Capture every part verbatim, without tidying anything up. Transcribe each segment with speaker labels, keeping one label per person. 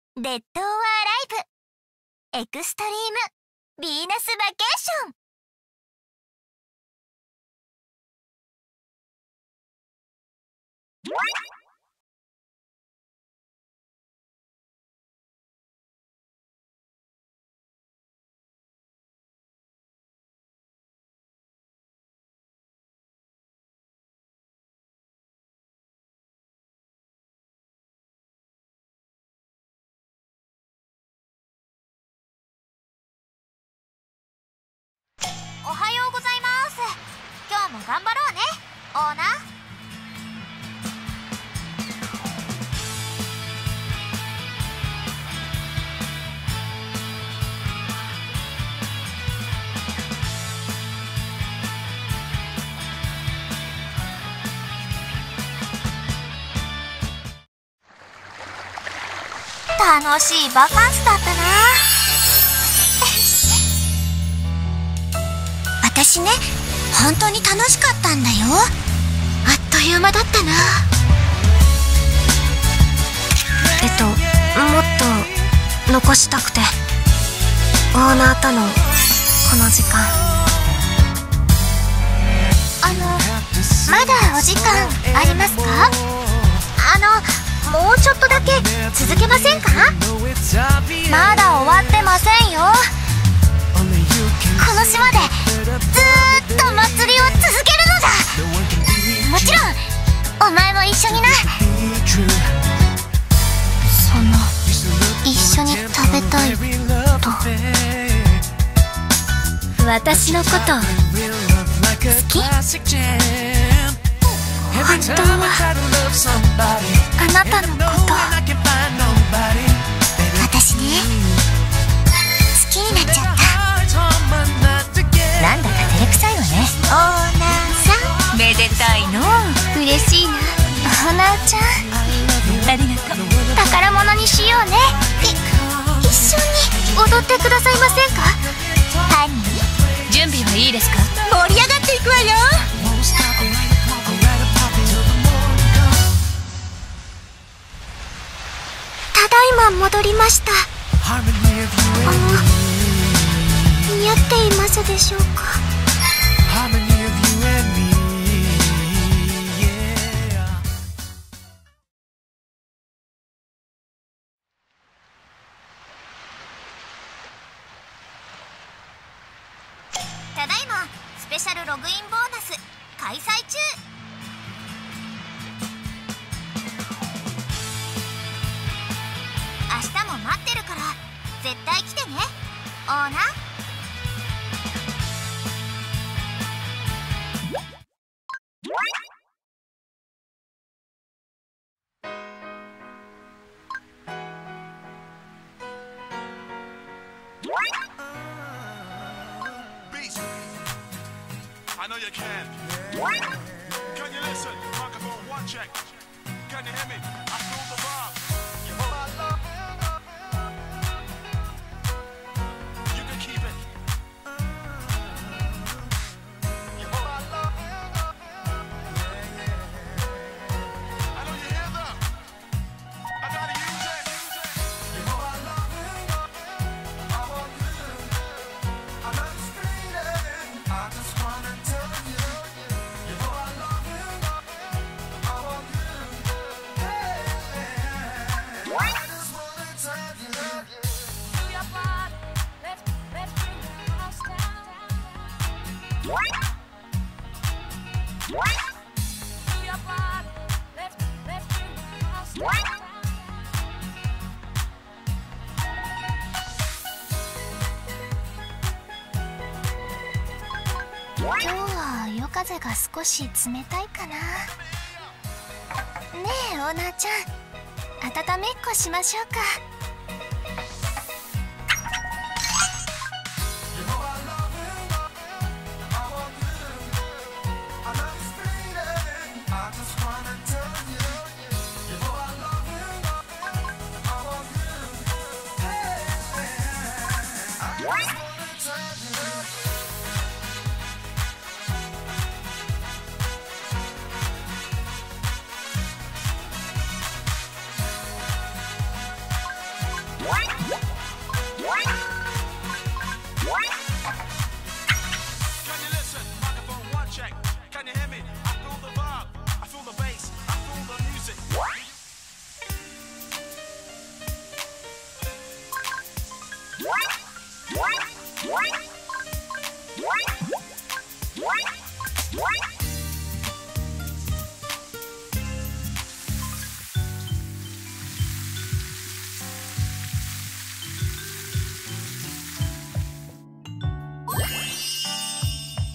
Speaker 1: デッド・オア・ライブエクストリーム・ヴィーナス・バケーション。おはようございます。今日も頑張ろうね、オーナー。楽しいバカンスだったな。私ね、本当に楽しかったんだよ。あっという間だったな。えっともっと残したくて、オーナーとのこの時間。あのまだお時間ありますか？あのもうちょっとだけ続けませんか？まだ終わってませんよ。この島でずーっと祭りを続けるのだ。もちろんお前も一緒にな。その一緒に食べたいと。私のこと好き？本当はあなたのこと私ね、好きになっちゃった。なんだか照れくさいわね。オーナーさん、めでたいの。嬉しいな、オーナーちゃん。ありがとう。宝物にしようね。い一緒に踊ってくださいませんか？ハニー、準備はいいですか？盛り上がっていくわよ。ただいま戻りました。あの似合っていますでしょうか？ただいまスペシャルログインボーナス開催中。明日も待ってるから絶対来てね、オーナー。
Speaker 2: I know you can. Can you listen? Microphone one check. Can you hear me? I feel the vibe. You know I love it. You can keep it. You know I love it. I know you hear that. I gotta use it. You know I love it. I want you. I'm not screaming. I just wanna tell you. You know I love you. I want you. Hey, I just wanna tell you. Do your part. Let's let's bring the house down. Do your part. Let's let's bring the house down. 今日は夜風が少し冷たいかな。ねえオーナーちゃん、温めっこしましょうか。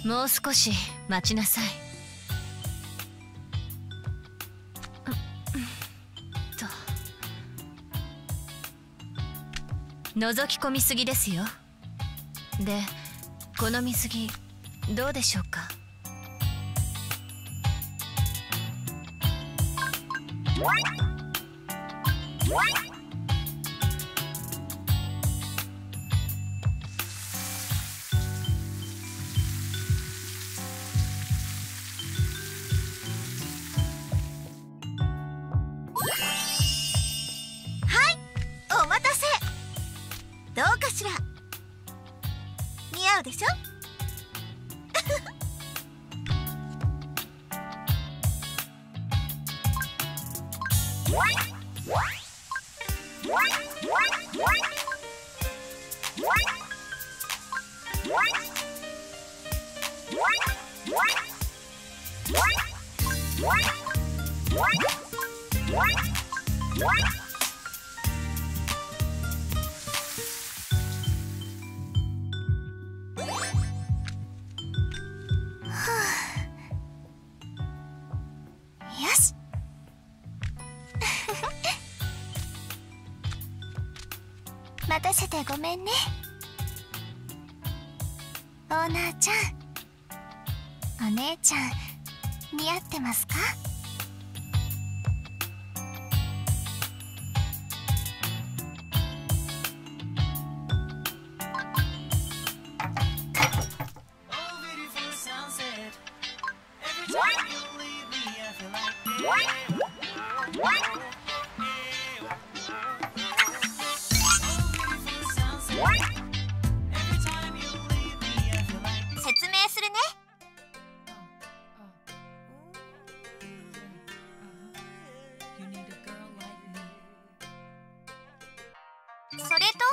Speaker 1: もう少し待ちなさい。と覗き込みすぎですよ。でこの水着どうでしょうか。
Speaker 3: お待たせ。どうかしら。似合うでしょ。よし。待たせてごめんね。オーナーちゃん、お姉ちゃん似合ってますか？説明するね。それと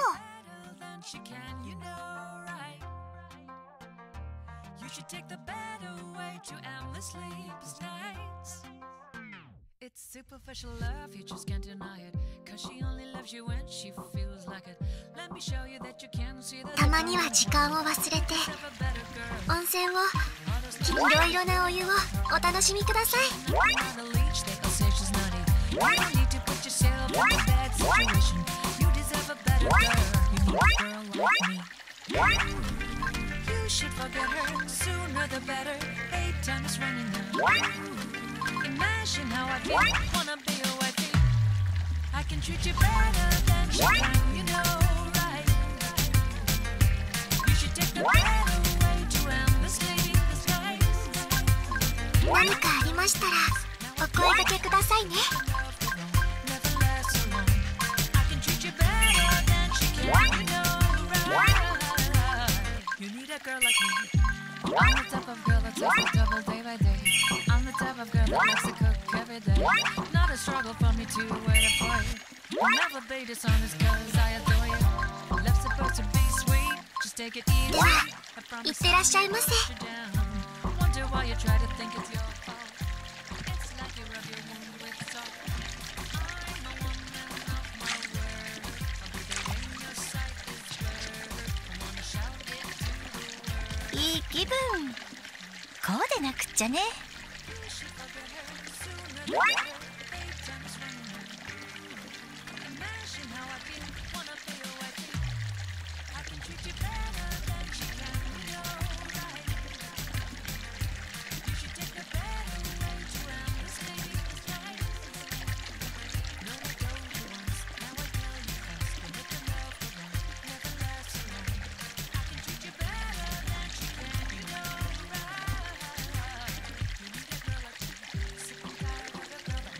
Speaker 4: It's superficial love, you just can't deny it. Cause she only loves you when she feels like it. Let me show you that you can see the
Speaker 3: たまには時間を忘れて温泉をいろいろなお湯をお楽しみください。
Speaker 4: on the leech, they all say she's naughty. You don't need to put yourself in a bad situation. You deserve a better girl. You need a girl like me. You should forget her, sooner the better. Eight times running now. Imagine how I feel, wanna be your wifey. I can treat you better than she can, you know, right? You should take the better way to endlessly this life.
Speaker 3: 何かありましたらお声掛けくださいね。
Speaker 4: Never last so long. I can treat you better than she can, you know, right? You need a girl like me. I'm the type of girl that takes the double day by day. I'm the type of girl that likes to cook every day. Not a struggle for me to wait for you. I'll never be dishonest cause I adore you. Love's supposed to be sweet, just take it easy.
Speaker 3: では
Speaker 4: I
Speaker 3: い
Speaker 4: promise
Speaker 3: ってらっしゃいませ。
Speaker 4: I'll let you down. Wonder why you try to think it's your fault. It's like you rub your wound with salt. I'm a woman of my word. I'll be there when your sight is blurred. I wanna shout it to the world.
Speaker 3: いい気分。こうでなくっちゃね。
Speaker 4: You should forget her sooner than later. Eight times running now. Imagine how I feel, wanna be your wifey. I can treat you better than she can, you know, right? You should take the better way to endlessly this life. No, I told you once, now I tell you fast. Don't let the love go wrong, never last so long. I can treat you better than she can, you know, right? You need a girl like me, sick and tired of a girl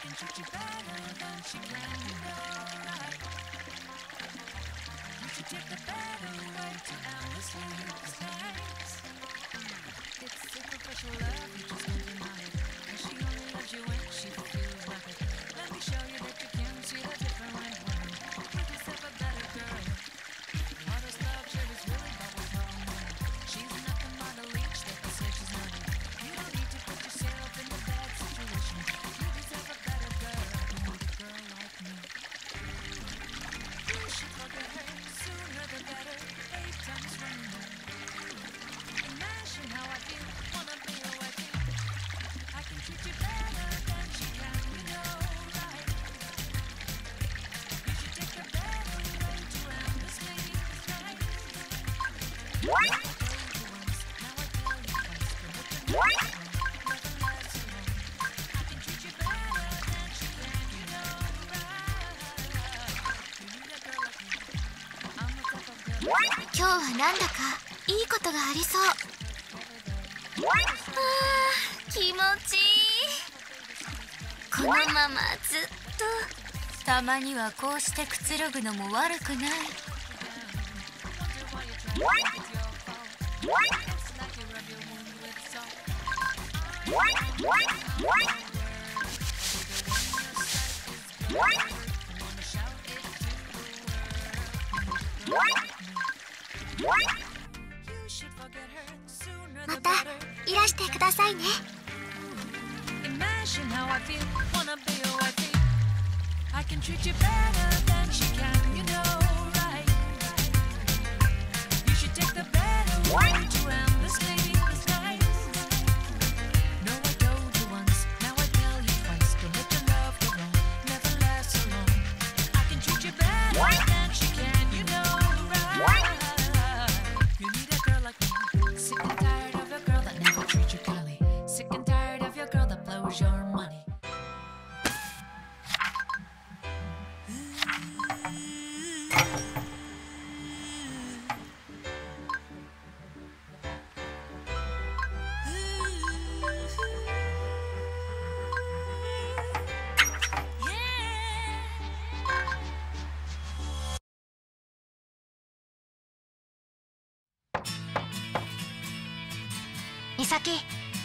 Speaker 4: can treat you better than she can, you know, right? You should take the better way to endlessly these days. It's superficial love, you just can't deny it. And she only loves you when she feels like it. Let me show you that you can see the different one. You deserve a better girl. All this love shit is really bubble wrong. She's nothing but a leech that can say she's not. You don't need to put yourself in a bad situation. You deserve a better girl. You need a girl like me. You should forget her sooner the better. Eight times running on. Imagine how I feel, wanna be your wife. I can treat you better than she can, you know, right? You should take the better way to endlessly these days. Now I told you once, now I tell you twice. But what you know, never lasts so long. I can treat you better than she can, you know, right? You need a girl like me. I'm the type of girl.
Speaker 3: 今日はなんだかいいことがありそう。あー、気持ちいい。このままずっと。
Speaker 1: たまにはこうしてくつろぐのも悪くない。
Speaker 3: またいらしてくださいね。
Speaker 4: Imagine how I feel, wanna be your wifey. I can treat you better than she can, you know, right? You should take the better way to endlessly these days. No, I told you once, now I tell you twice. Don't let your love go wrong, never last so long. I can treat you better than she can, you know, right? You need a girl like me. Sick and tired of a girl that never treats you kindly. Sick and tired of your girl that blows your money.
Speaker 3: Misaki。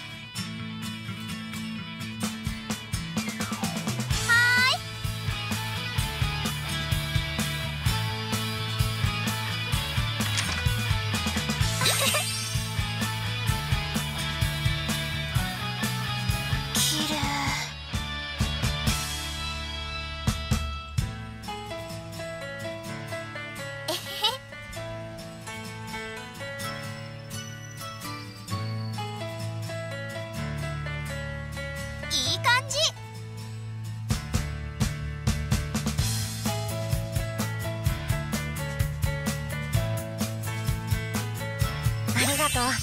Speaker 3: ありがとう。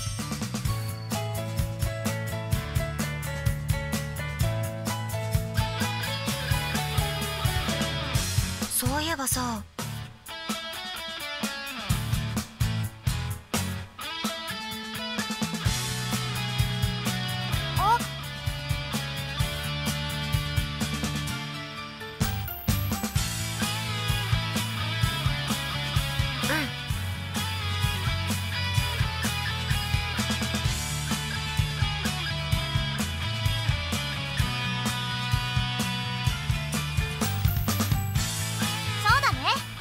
Speaker 3: そういえばさ、あっ、うん。そうだね。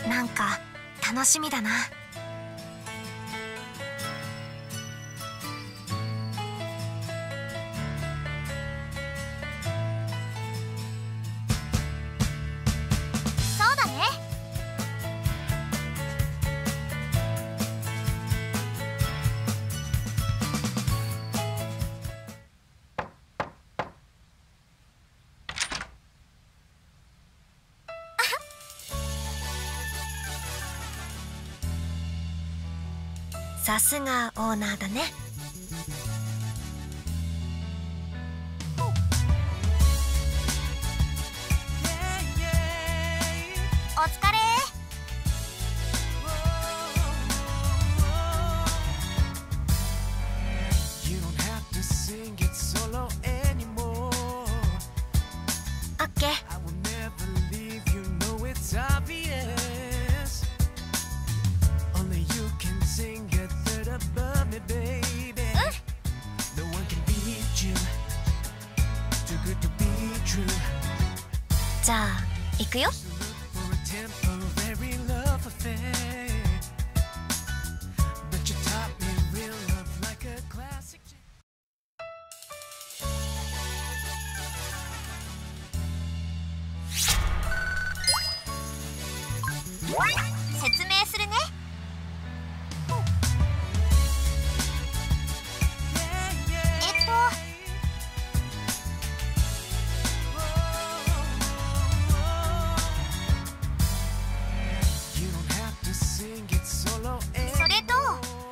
Speaker 3: なんか楽しみだな。そうだね。さすがオーナーだね。お疲れ。オッケー。じゃあ行くよ。説明するね。えっとそれと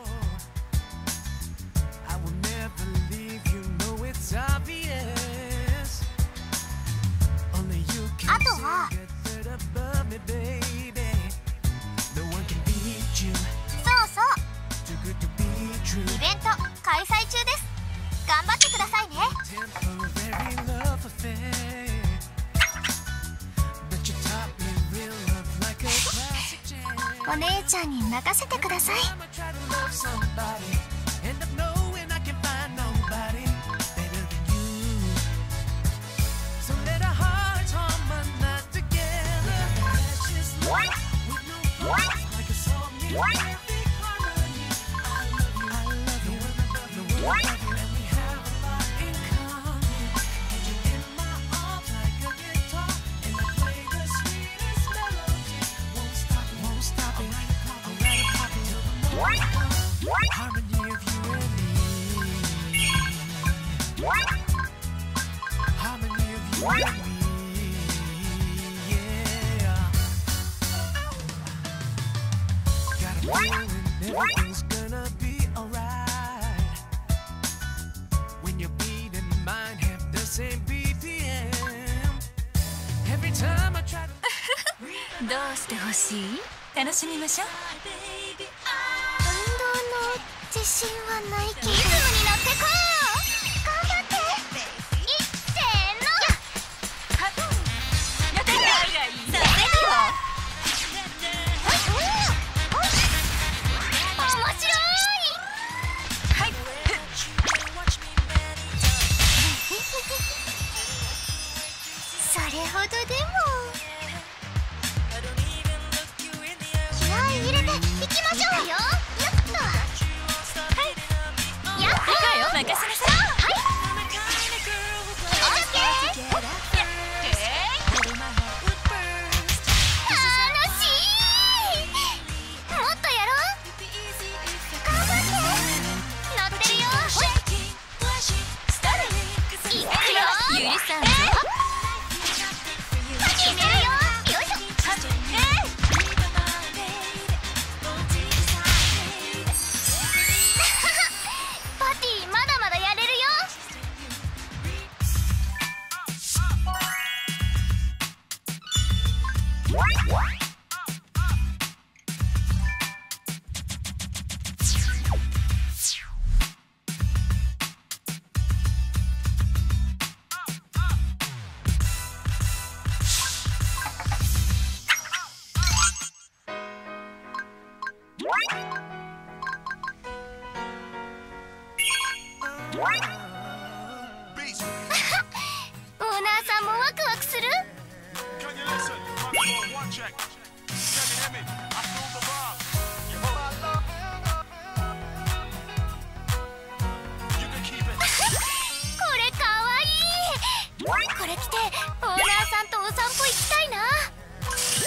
Speaker 3: あとはそうそう、イベント開催中です。頑張ってくださいね。お姉ちゃんに任せてください。
Speaker 2: Everything's gonna be alright when your beat and mine have the same B P M. Every time I try to
Speaker 1: どうしてほしい？楽しみましょう。
Speaker 3: 運動の自信はないけど、リズムに乗ってこう。頑張って。いっせーの。
Speaker 1: はっやったー。させるわ。
Speaker 3: 面白い。
Speaker 1: はい。
Speaker 3: それほどでも。気合い入れていきましょうよ。やっと。はい。やっと。
Speaker 1: 任せなさい。
Speaker 3: はい。オッケー。楽しい。もっとやろう。頑張って。乗ってるよ。いくよ。
Speaker 1: 許さんぞ。
Speaker 3: 決めるよ。よいしょ。パティまだまだやれるよ。
Speaker 2: beats.
Speaker 3: オーナーさんもワクワクする？
Speaker 2: Can you listen? One, one check. Can you hear me?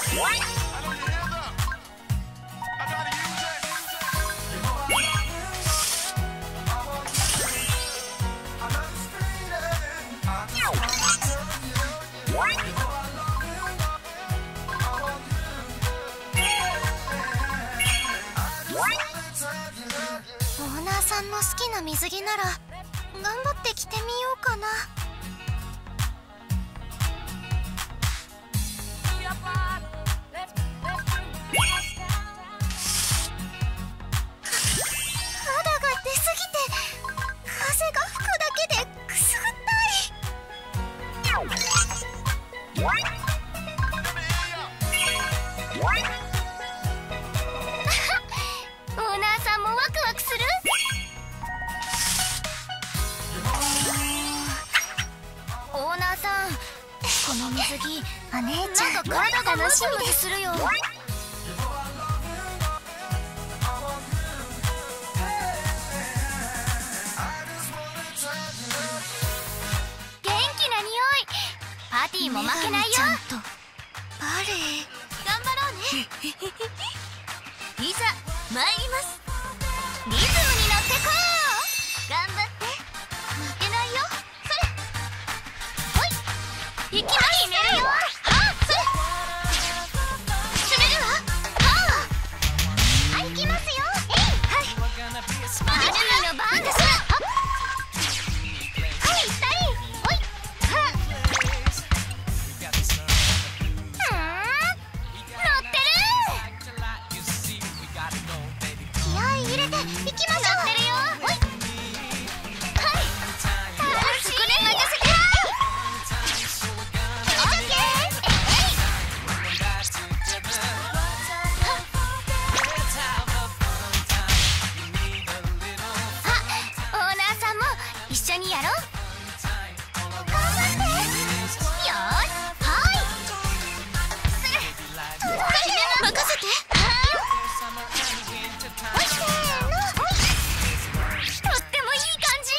Speaker 3: オーナーさんの好きな水着なら頑張って着てみようかな。肌が出すぎて風が吹くだけでくすぐったい。オーナーさんもワクワクする？オーナーさん、この水着お姉ちゃんなんか体がムズムズするよ。元気な匂い。パーティーも負けないよ。ちゃんとバレエ頑張ろうね。いざ参ります。リズムに乗ってこう。頑張って負けないよ。それほい、いきます。決めるよ。はあ、それ滑るわ。はあ、はい、いきますよ。えい、はい、マジュリーの番です。はっ、はい、ふたりほい、はあ、ふーん、乗ってる。気合い入れていきましょう。乗ってるよ。ほい、はい、楽しい。任せて。オッケー。えい、あ、オーナーさんも一緒にやろう。頑張って。よーし、はい、届けて。任せて。ほい、せーの、ほい。とってもいい感じ。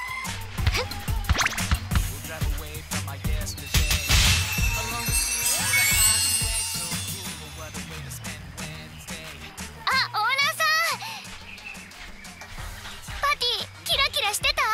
Speaker 3: あ、オーナーさん、パティキラキラしてた？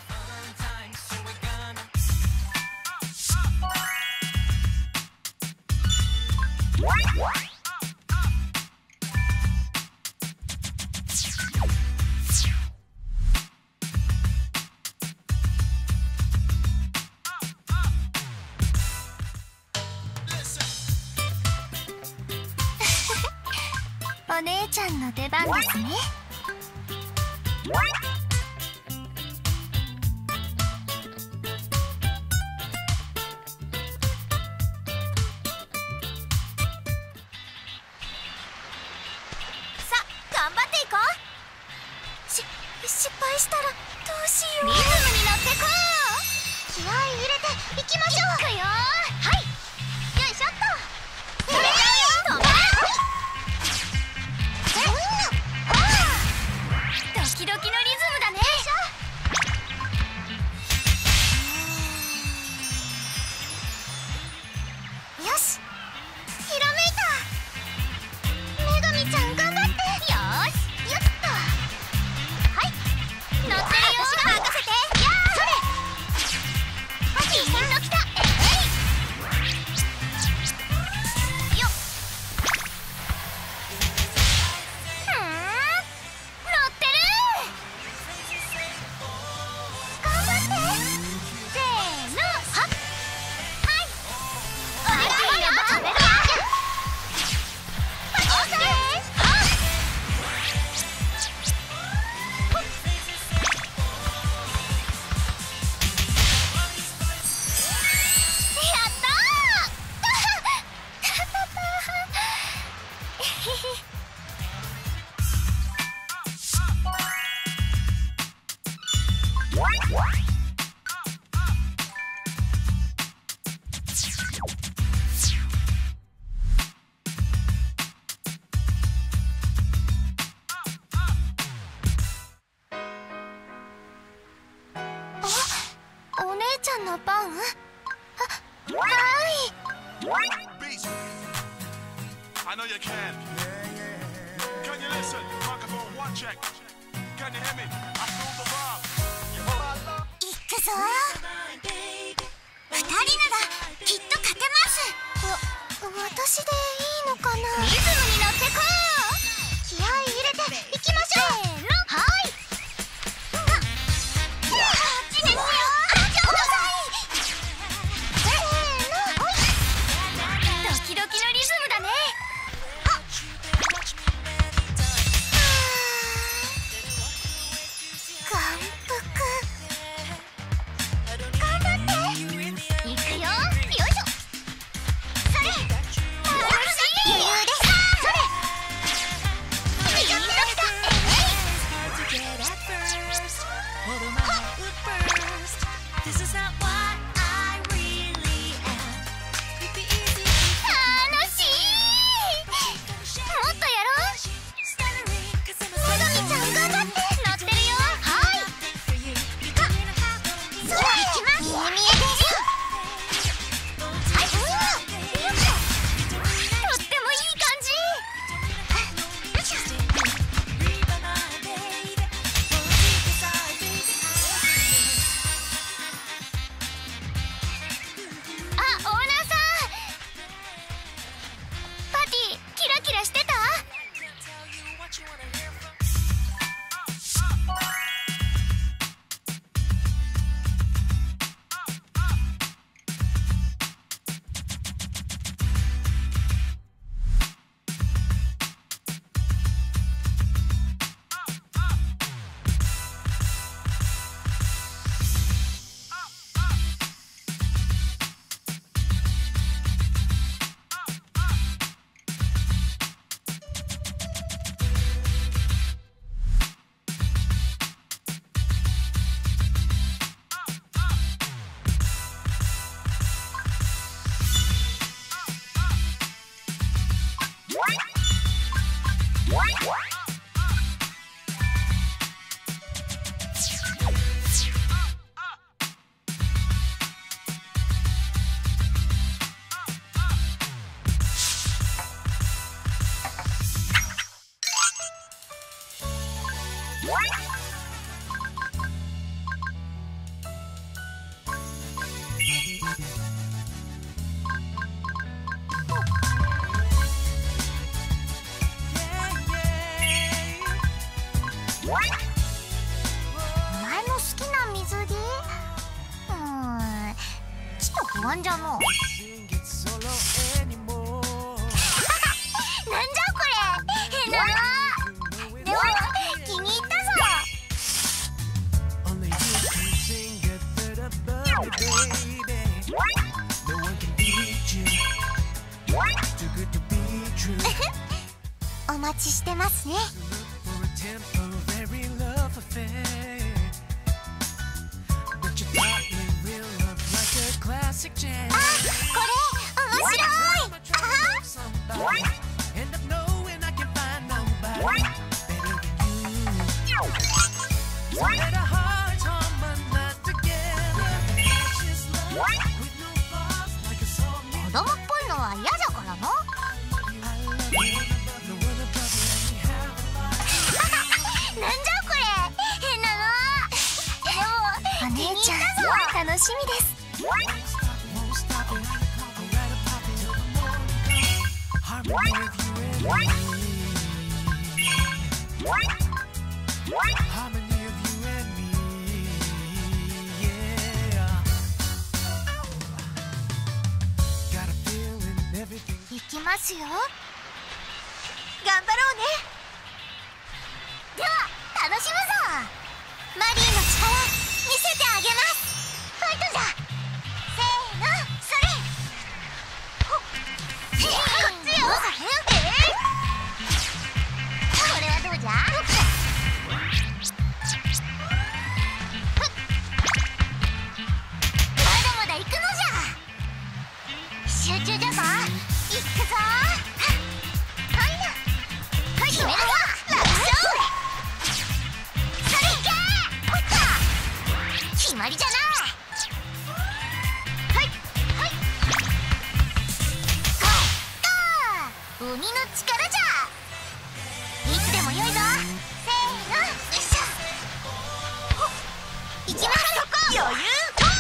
Speaker 3: お姉ちゃんの出番ですね。さあ、頑張っていこう。し、失敗したらどうしよう。リズムに乗ってこう。気合い入れていきましょう。いくよ。はい、よいしょっと。それよ、止まれ。ドキドキのリズムだね。よし、ひらめいた。女神ちゃん頑張って。よーし、よっと。はい、乗ってるよ。私が任せて。やー、それ。パティさんときた。えいよっ。ふーん、乗ってる。頑張って。せーの、はっ、はい、お願いよ。食べるわ。オッケー。はっ、やったー。お、お姉ちゃんの番？は、はい。
Speaker 2: I know you can. Can you listen? Microphone one check. Can you hear me? I feel the vibe. You know I love.
Speaker 3: いくぞー。二人ならきっと勝てます。わ、私でいいのかな。リズムに乗ってこう。気合い入れていきましょう。せーの。はい。こっちですよ。あ、ちょうどさい。せーの。ドキドキのリズムだね。あっ。感服。頑張って。いくよ。よいしょ。それ。楽しい。余裕です。それ。ピンときた。えい。楽しい。もっとやろう。みなみちゃん頑張って。乗ってるよ。はい。はっ。そら行きます。見え見えですよ。はい。よいしょ。とってもいい感じ。よいしょ。あ、オーナーさん。パーティーキラキラしてた？お前の好きな水着？うーん、ちょっと不安じゃのう。なんじゃこれ、変なの。でも気に入ったぞ。お待ちしてますね。あ、これ面白い。子供っぽいのは嫌だからな。なんじゃこれ、変なの。でもお姉ちゃん楽しみです。いきますよ。頑張ろうね。では楽しむぞ。マリーの力見せてあげます。ファイトじゃ。せーの、それ。ほっ、こっちよ。これはどうじゃ。まだまだ行くのじゃ。集中じゃぞ。いくぞ。はいな。決めるぞ。楽勝。それいけ。ほった。決まりじゃな。 鬼の力じゃ。いつでもよいぞ。せーの、よいしょ。いきます。余裕。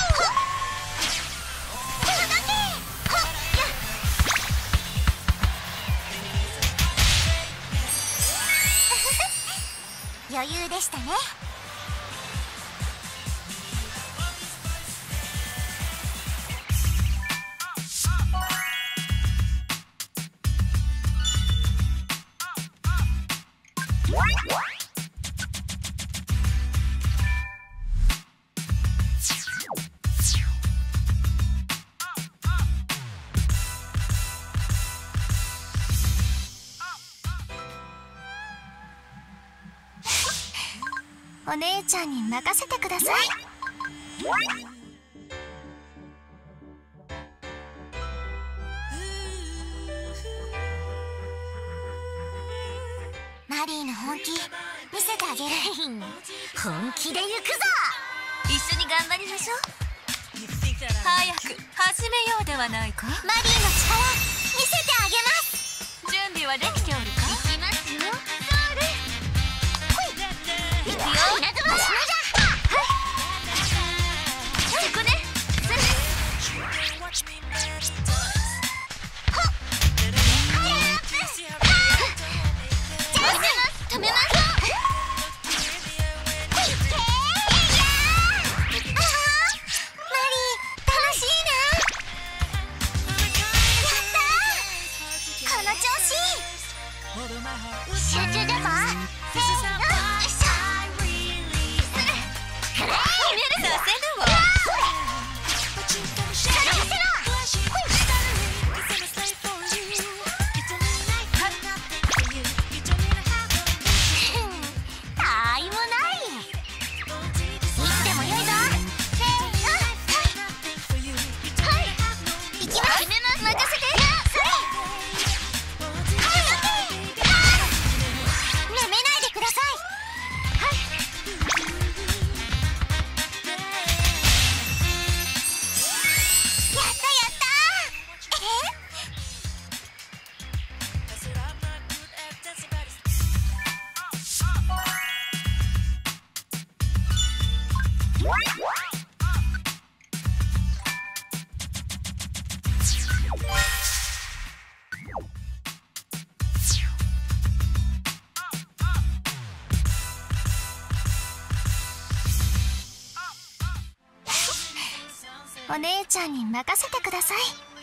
Speaker 3: 余裕でしたね。お姉ちゃんに任せてください。マリーの本気見せてあげる。本気で行くぞ。
Speaker 1: 一緒に頑張りましょう。早く始めようではないか。
Speaker 3: マリーの力見せてあげます。
Speaker 1: 準備はできておるか。
Speaker 3: いきますよ。そうです。いくよ。稲妻しなじゃ。
Speaker 1: そこね。それ。
Speaker 3: 止めます。集中だぞ。せーの、よいしょ。
Speaker 1: させるわ。
Speaker 3: たいもない。いつでもよいぞ。せーの、はい、いきます。任せて。お姉ちゃんに任せてください。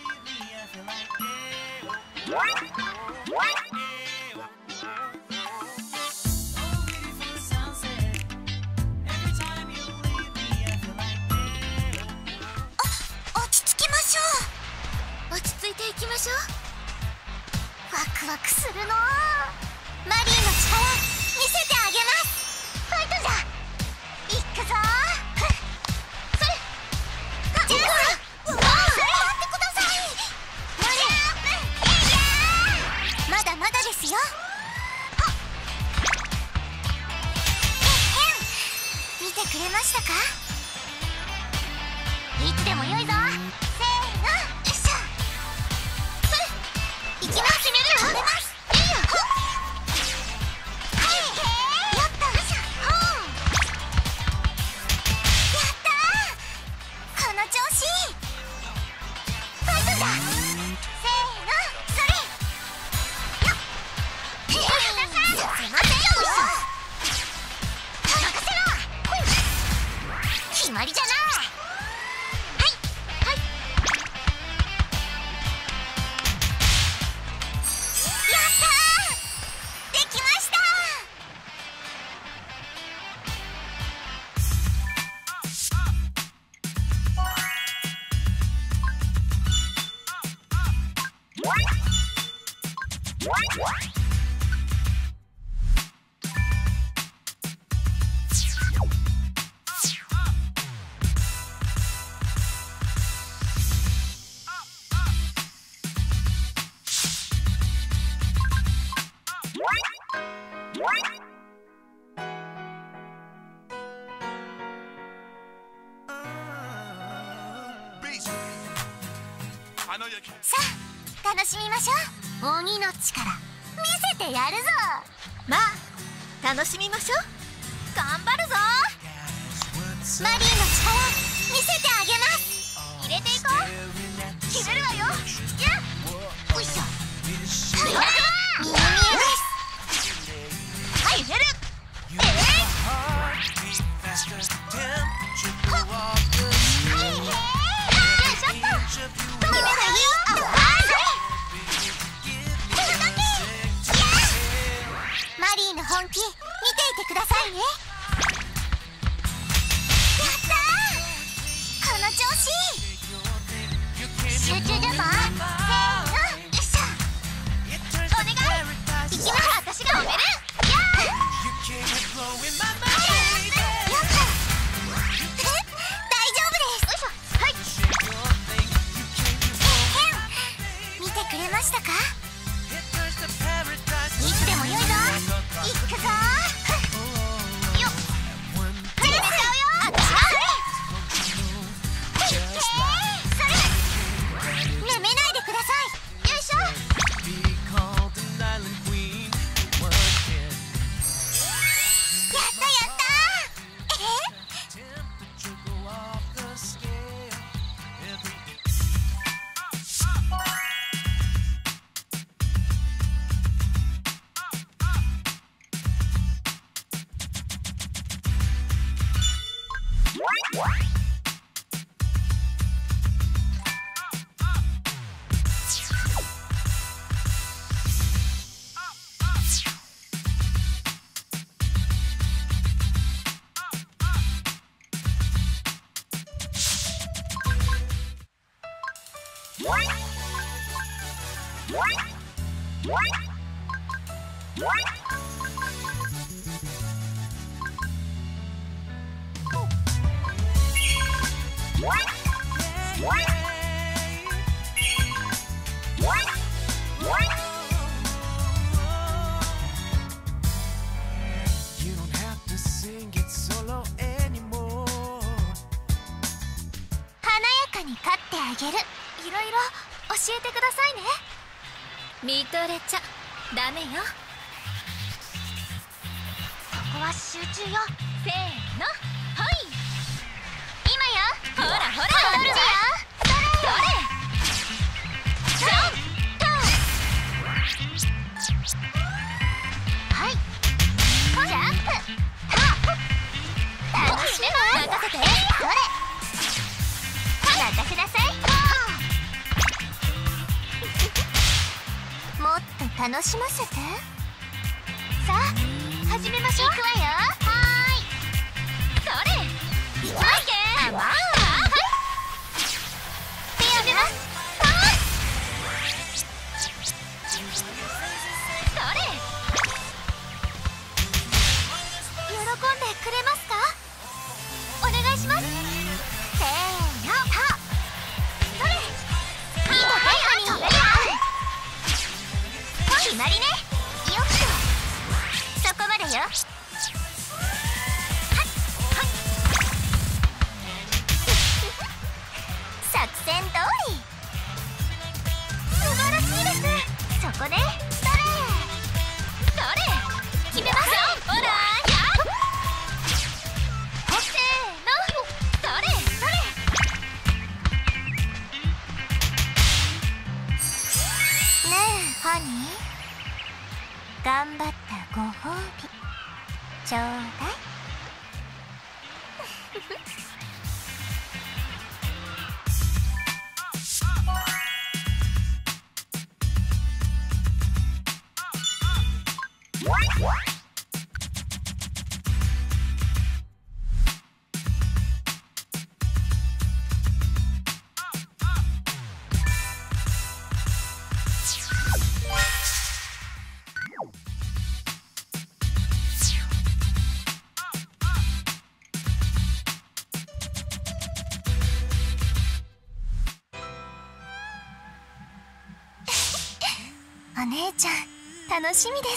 Speaker 3: あ、落ち着きましょう。落ち着いていきましょう。ワクワクするの。マリーの力見せてあげます。ファイトじゃ。いくぞ。まだまだですよ。見てくれましたか。いつでもよいぞ。せーの、よいしょ。いきます。止めます。いいよ。はい、やった。やったー。この調子。ファイトだ。せーの、それ。決まりじゃな。はいはい。やったー、できました。さあ、楽ししみましょう。鬼の力見せてやるぞ。
Speaker 1: まあ楽しみましょう。
Speaker 3: 頑張るぞ。マリーの力見せてあげます。入れていこう。決めるわよ。やっよいしょ。はい、見え見えです。はい、入れる。えー、はいへー、よいしょっと。決めない。あー、マリーの本気見ていてくださいね。やったー、この調子。集中だぞ。せーの、よいしょ。お願い、行きます。私が止める。やー、やった。大丈夫です。よいしょ。はい。見てくれましたか。いつでもよいぞ。いくぞー。よっ、照れちゃうよ。私がそれ。いってー、それ。なめないでください。よいしょ。やったやったー。えいろいろ教えてくださいね。
Speaker 1: 見とれちゃダメよ。
Speaker 3: ここは集中よ。
Speaker 1: せーの、はい。
Speaker 3: 今よ。
Speaker 1: ほらほら、
Speaker 3: こっちよ。それ
Speaker 1: それ。ジャンプ。
Speaker 3: はい、ジャンプ。楽しみ。
Speaker 1: 任せて。
Speaker 3: それ。任せなさい。もっと楽しませて。さあ、始めましょう。行くわよ。はーい。
Speaker 1: それ。
Speaker 3: 行きます。
Speaker 1: あ、まあ。
Speaker 3: 手を出ます。
Speaker 1: それ。
Speaker 3: 喜んでくれますか。お願いします。せーの、はっ。それ。いいのかい、ハニー。決まりね。よっと。そこまでよ。はっはっ。作戦通り。素晴らしいです。そこね。それ。
Speaker 1: それ。
Speaker 3: 決めます。
Speaker 1: ほら、やっ。
Speaker 3: せーの。
Speaker 1: それ。
Speaker 3: それ。ねえ、ハニー。頑張ったご褒美ちょうだい。お姉ちゃん、楽しみです。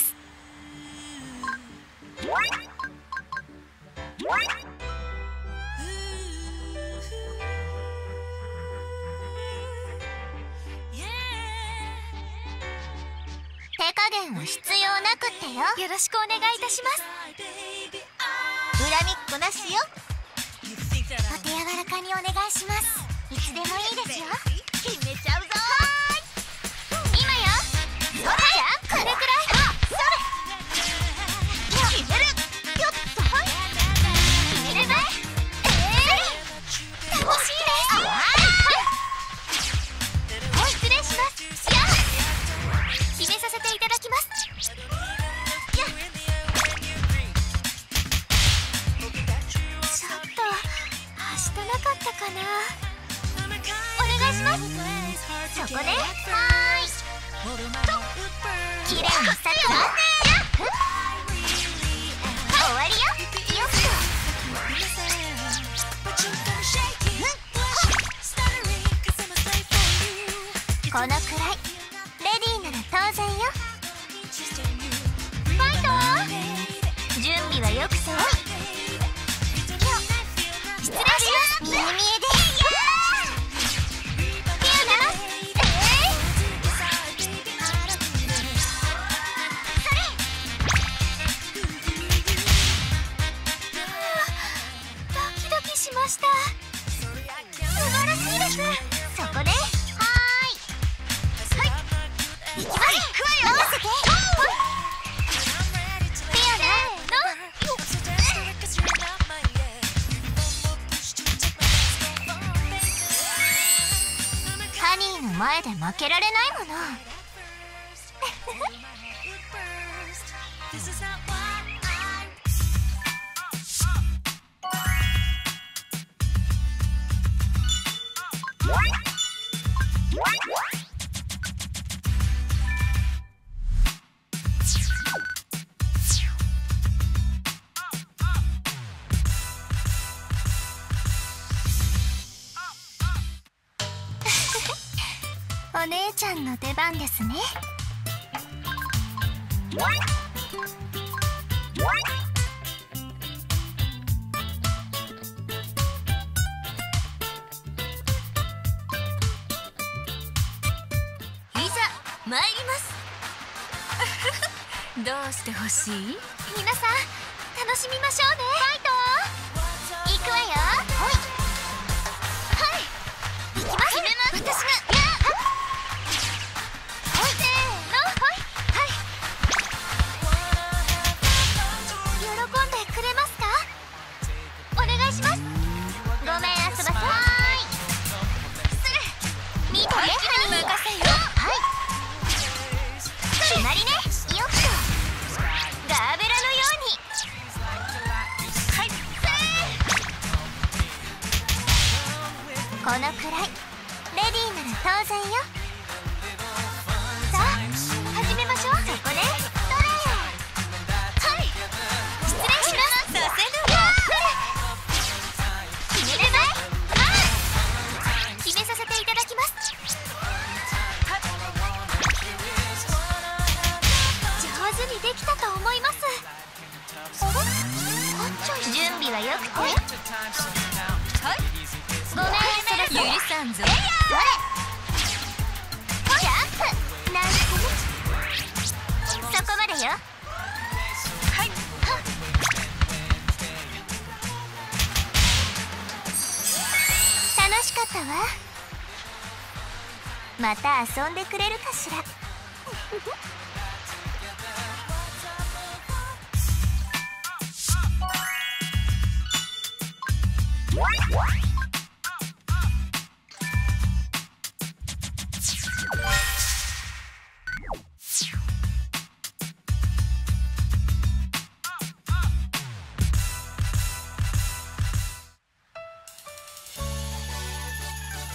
Speaker 3: 減は必要なくってよ。
Speaker 1: よろしくお願いいたします。
Speaker 3: 恨みっこなしよ。お手柔らかにお願いします。いつでもいいですよ。決めちゃうぞ。はーい、今よ。それじゃこれくらい。それ決める。よっと、はい、決めるね。ええー、楽しいです。はい、失礼します。や決めさせていただきます。やちょっとはしたなかったかな。お願いします。そこで、はーいときれいにさっと終わりよ。よっとこのくらいレディーなら当然よ。ファイト準備はよくせよ。失礼します。見え見えでピアノ。えー、それドキドキしました。素晴らしいです。そこで、はーい、いきます。合わせて。ピアノのハニーの前で負けられないもの。お姉ちゃんの出番ですね。
Speaker 1: いざ参ります。どうしてほしい？
Speaker 3: 皆さん楽しみましょうね。ファイト。行くわよ。はい、はい、行きます。私がこのくらいレディーなら当然よ。さあ始めましょう。そこでどれよ。はい、失礼します。出せるわ。決めれない。はい、決めさせていただきます。上手にできたと思います。あれ、あっちょい。準備はよくて。はい、ごめん、それ許さんぞ。えいやー、ジャンプなんてね。そこまでよ。はい、はっ。楽しかったわ。また遊んでくれるかしら。What?